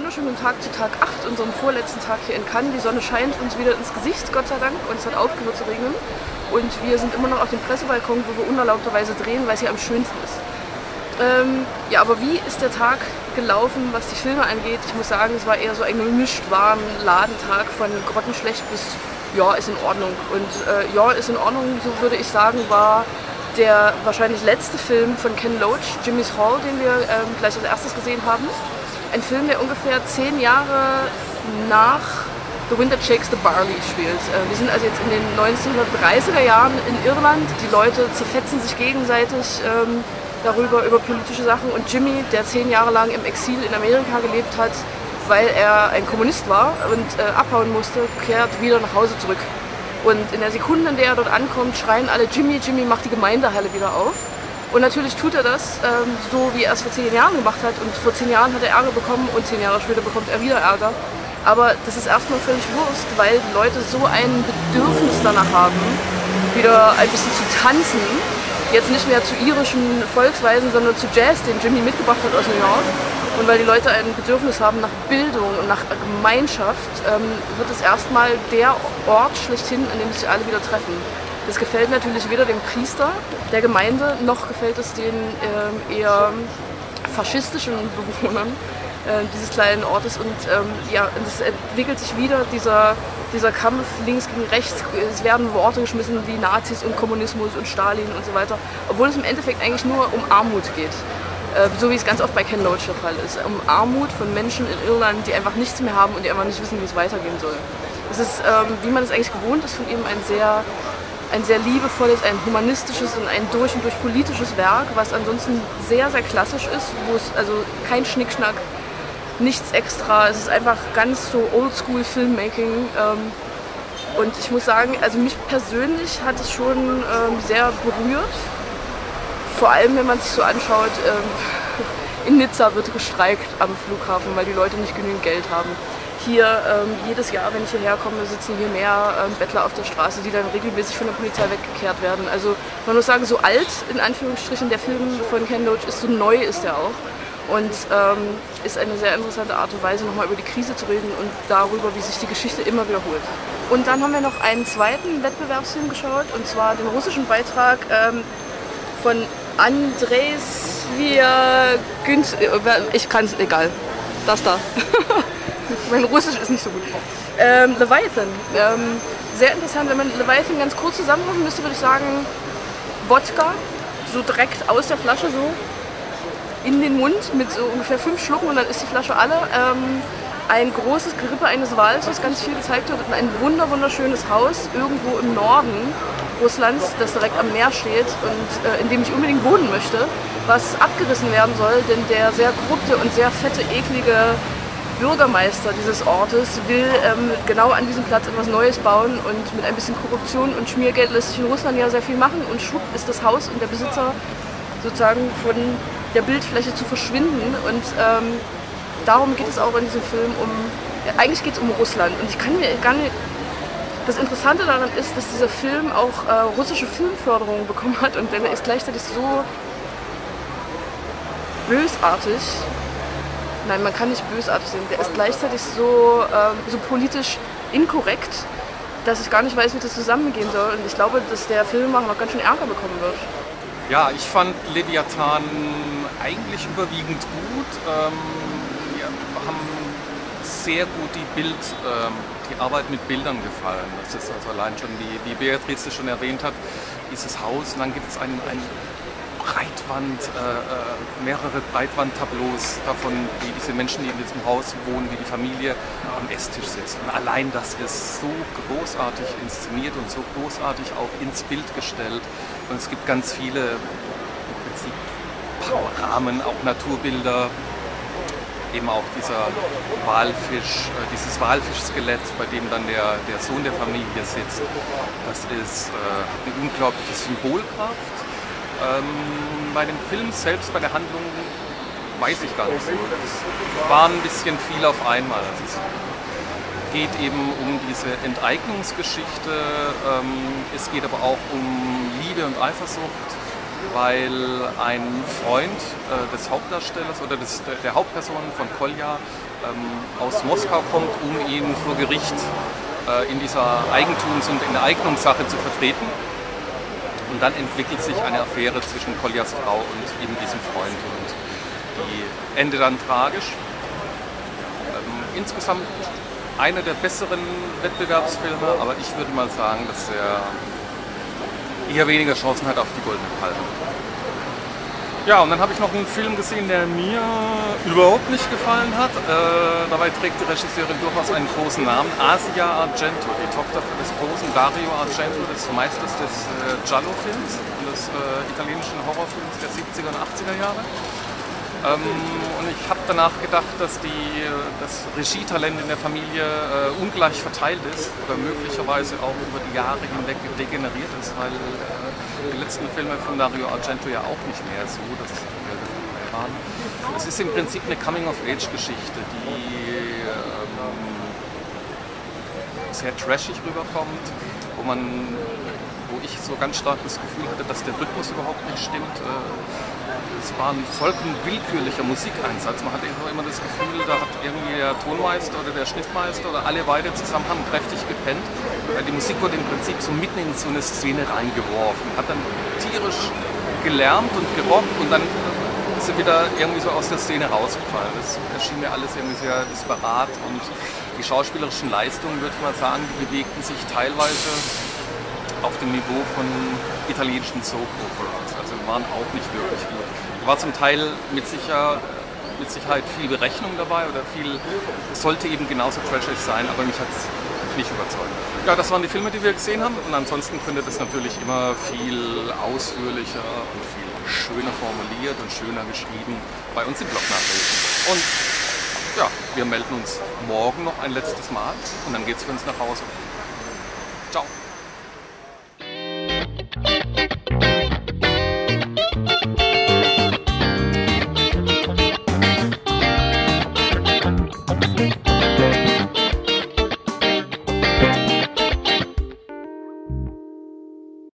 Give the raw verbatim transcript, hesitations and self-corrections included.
wunderschönen Tag zu Tag acht, unserem vorletzten Tag hier in Cannes. Die Sonne scheint uns wieder ins Gesicht, Gott sei Dank, und es hat aufgehört zu regnen. Und wir sind immer noch auf dem Pressebalkon, wo wir unerlaubterweise drehen, weil es hier am schönsten ist. Ähm, ja, aber wie ist der Tag gelaufen, was die Filme angeht? Ich muss sagen, es war eher so ein gemischt warmen Ladentag von grottenschlecht bis ja, ist in Ordnung. Und äh, ja, ist in Ordnung, so würde ich sagen, war der wahrscheinlich letzte Film von Ken Loach, Jimmy's Hall, den wir ähm, gleich als erstes gesehen haben. Ein Film, der ungefähr zehn Jahre nach The Wind That Shakes the Barley spielt. Äh, wir sind also jetzt in den neunzehnhundertdreißiger Jahren in Irland. Die Leute zerfetzen sich gegenseitig ähm, darüber, über politische Sachen. Und Jimmy, der zehn Jahre lang im Exil in Amerika gelebt hat, weil er ein Kommunist war und äh, abhauen musste, kehrt wieder nach Hause zurück. Und in der Sekunde, in der er dort ankommt, schreien alle Jimmy, Jimmy macht die Gemeindehalle wieder auf. Und natürlich tut er das, ähm, so wie er es vor zehn Jahren gemacht hat. Und vor zehn Jahren hat er Ärger bekommen und zehn Jahre später bekommt er wieder Ärger. Aber das ist erstmal völlig Wurst, weil die Leute so ein Bedürfnis danach haben, wieder ein bisschen zu tanzen. Jetzt nicht mehr zu irischen Volksweisen, sondern zu Jazz, den Jimmy mitgebracht hat aus New York. Und weil die Leute ein Bedürfnis haben nach Bildung und nach Gemeinschaft, ähm, wird es erstmal der Ort schlechthin, an dem sich alle wieder treffen. Das gefällt natürlich weder dem Priester der Gemeinde, noch gefällt es den ähm, eher faschistischen Bewohnern äh, dieses kleinen Ortes. Und ähm, ja, es entwickelt sich wieder dieser, dieser Kampf links gegen rechts. Es werden Worte geschmissen wie Nazis und Kommunismus und Stalin und so weiter, obwohl es im Endeffekt eigentlich nur um Armut geht. So wie es ganz oft bei Ken Loach der Fall ist. Um Armut von Menschen in Irland, die einfach nichts mehr haben und die einfach nicht wissen, wie es weitergehen soll. Es ist, ähm, wie man es eigentlich gewohnt ist, von ihm ein sehr, ein sehr liebevolles, ein humanistisches und ein durch und durch politisches Werk, was ansonsten sehr, sehr klassisch ist, wo es also kein Schnickschnack, nichts extra. Es ist einfach ganz so Oldschool Filmmaking. Ähm, und ich muss sagen, also mich persönlich hat es schon ähm, sehr berührt. Vor allem, wenn man sich so anschaut, ähm, in Nizza wird gestreikt am Flughafen, weil die Leute nicht genügend Geld haben. Hier, ähm, jedes Jahr, wenn ich hierher komme, sitzen hier mehr ähm, Bettler auf der Straße, die dann regelmäßig von der Polizei weggekehrt werden. Also man muss sagen, so alt, in Anführungsstrichen, der Film von Ken Loach ist, so neu ist er auch. Und ähm, ist eine sehr interessante Art und Weise, nochmal über die Krise zu reden und darüber, wie sich die Geschichte immer wiederholt. Und dann haben wir noch einen zweiten Wettbewerbsfilm geschaut, und zwar den russischen Beitrag ähm, von Andrei Sviagintsev, ich kann es, egal, das da. Mein Russisch ist nicht so gut. Ähm, Leviathan, ähm, sehr interessant, wenn man Leviathan ganz kurz zusammenfassen müsste, würde ich sagen, Wodka, so direkt aus der Flasche so in den Mund mit so ungefähr fünf Schlucken und dann ist die Flasche alle. Ähm, ein großes Gerippe eines Waldes, was ganz viel gezeigt wird, und ein wunder wunderschönes Haus irgendwo im Norden Russlands, das direkt am Meer steht und äh, in dem ich unbedingt wohnen möchte, was abgerissen werden soll, denn der sehr korrupte und sehr fette, eklige Bürgermeister dieses Ortes will ähm, genau an diesem Platz etwas Neues bauen, und mit ein bisschen Korruption und Schmiergeld lässt sich in Russland ja sehr viel machen, und schwupp ist das Haus und der Besitzer sozusagen von der Bildfläche zu verschwinden. Und ähm, darum geht es auch in diesem Film um, ja, eigentlich geht es um Russland, und ich kann mir gar nicht. Das Interessante daran ist, dass dieser Film auch äh, russische Filmförderung bekommen hat, und der ist gleichzeitig so bösartig, nein, man kann nicht bösartig sehen, der ist gleichzeitig so, ähm, so politisch inkorrekt, dass ich gar nicht weiß, wie das zusammengehen soll, und ich glaube, dass der Filmemacher noch ganz schön Ärger bekommen wird. Ja, ich fand Leviathan eigentlich überwiegend gut. Ähm, wir haben sehr gut die Bild, ähm, die Arbeit mit Bildern gefallen. Das ist also allein schon, wie, wie Beatrice schon erwähnt hat, dieses Haus, und dann gibt es ein, ein Breitwand, äh, mehrere Breitwandtableaus davon, wie diese Menschen, die in diesem Haus wohnen, wie die Familie am Esstisch sitzt. Und allein das ist so großartig inszeniert und so großartig auch ins Bild gestellt. Und es gibt ganz viele im Prinzip Panoramen, auch Naturbilder. Eben auch dieser Walfisch, äh, dieses Walfischskelett, bei dem dann der, der Sohn der Familie sitzt. Das ist äh, eine unglaubliche Symbolkraft. Ähm, bei dem Film selbst, bei der Handlung, weiß ich gar nicht so. Es war ein bisschen viel auf einmal. Also es geht eben um diese Enteignungsgeschichte. Ähm, es geht aber auch um Liebe und Eifersucht. weil ein Freund äh, des Hauptdarstellers oder des, der, der Hauptperson von Kolja ähm, aus Moskau kommt, um ihn vor Gericht äh, in dieser Eigentums- und Enteignungssache zu vertreten. Und dann entwickelt sich eine Affäre zwischen Koljas Frau und eben diesem Freund und die endet dann tragisch. Ähm, insgesamt einer der besseren Wettbewerbsfilme, aber ich würde mal sagen, dass er eher weniger Chancen hat auf die Goldene Palme. Ja, und dann habe ich noch einen Film gesehen, der mir überhaupt nicht gefallen hat. Äh, dabei trägt die Regisseurin durchaus einen großen Namen. Asia Argento, die Tochter des großen Dario Argento, des Meisters des äh, Giallo-Films, des äh, italienischen Horrorfilms der siebziger und achtziger Jahre. Ähm, und ich habe danach gedacht, dass die, das Regietalent in der Familie äh, ungleich verteilt ist oder möglicherweise auch über die Jahre hinweg degeneriert ist, weil äh, die letzten Filme von Dario Argento ja auch nicht mehr so das waren. Es ist im Prinzip eine Coming-of-Age-Geschichte, die ähm, sehr trashig rüberkommt, wo man, wo ich so ganz stark das Gefühl hatte, dass der Rhythmus überhaupt nicht stimmt. Es war ein vollkommen willkürlicher Musikeinsatz. Man hatte immer das Gefühl, da hat irgendwie der Tonmeister oder der Schnittmeister oder alle beide zusammen haben kräftig gepennt. Die Musik wurde im Prinzip so mitten in so eine Szene reingeworfen, hat dann tierisch gelärmt und gerockt und dann ist sie wieder irgendwie so aus der Szene rausgefallen. Das erschien mir alles irgendwie sehr disparat und die schauspielerischen Leistungen, würde ich mal sagen, die bewegten sich teilweise auf dem Niveau von italienischen Soap Operas, also waren auch nicht wirklich gut. Da war zum Teil mit, sicher, mit Sicherheit viel Berechnung dabei oder viel, es sollte eben genauso trashig sein, aber mich hat es nicht überzeugt. Ja, das waren die Filme, die wir gesehen haben und ansonsten könnt ihr das natürlich immer viel ausführlicher und viel schöner formuliert und schöner geschrieben bei uns im Blog nachlesen. Und ja, wir melden uns morgen noch ein letztes Mal und dann geht's für uns nach Hause. Ciao!